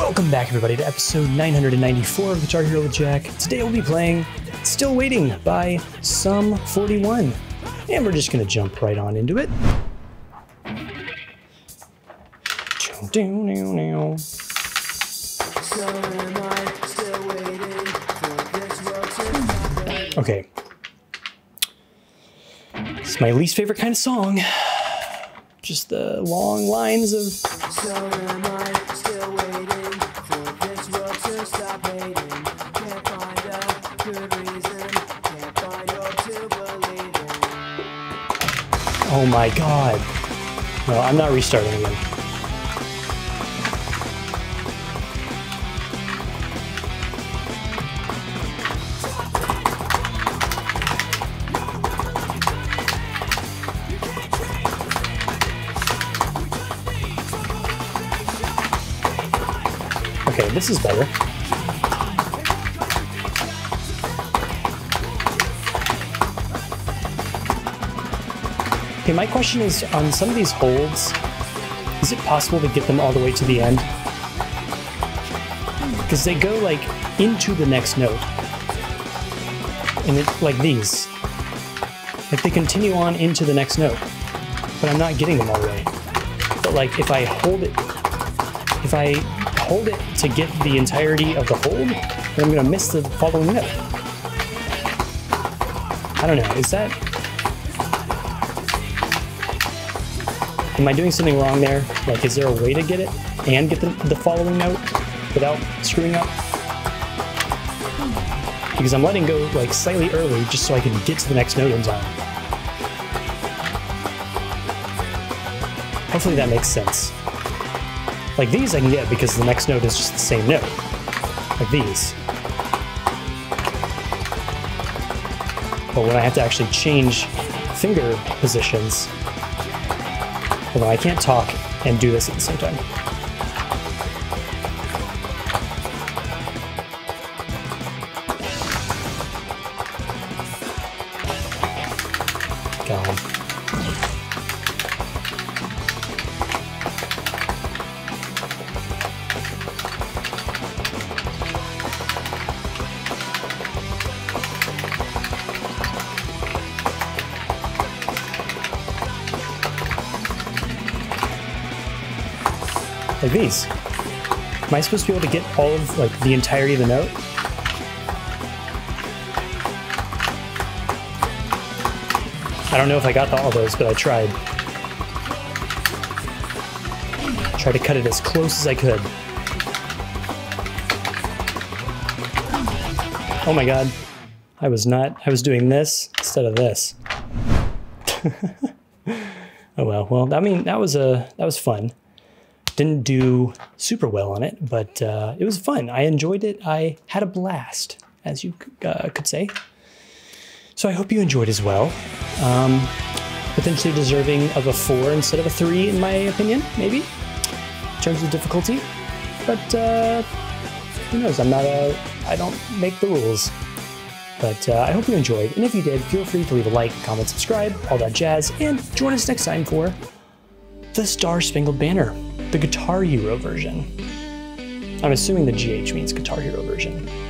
Welcome back, everybody, to episode 994 of Guitar Hero with Jack. Today we'll be playing Still Waiting by Sum 41, and we're just going to jump right on into it. Okay. It's my least favorite kind of song. Just the long lines of... So am I still waiting for this world to stop hating? Can't find a good reason, can't find hope to believe in. Oh my god. No, I'm not restarting again. Okay, this is better. Okay, my question is, on some of these holds, is it possible to get them all the way to the end? Because they go, like, into the next note. And it, like these. Like, they continue on into the next note. But I'm not getting them all the way. But, like, if I hold it to get the entirety of the hold, then I'm going to miss the following note. I don't know, is that... Am I doing something wrong there? Like, is there a way to get it and get the following note without screwing up? Because I'm letting go, like, slightly early just so I can get to the next note in time. Hopefully that makes sense. Like these I can get because the next note is just the same note. Like these. But when I have to actually change finger positions, hold on, I can't talk and do this at the same time. God. Like these. Am I supposed to be able to get all of, like, the entirety of the note? I don't know if I got all those, but I tried. Tried to cut it as close as I could. Oh my god. I was doing this instead of this. Oh well. Well, I mean, that was fun. Didn't do super well on it, but it was fun. I enjoyed it. I had a blast, as you could say. So I hope you enjoyed as well. Potentially deserving of a 4 instead of a 3, in my opinion, maybe, in terms of difficulty. But who knows? I don't make the rules. But I hope you enjoyed. And if you did, feel free to leave a like, comment, subscribe, all that jazz, and join us next time for the Star Spangled Banner. The Guitar Hero version. I'm assuming the GH means Guitar Hero version.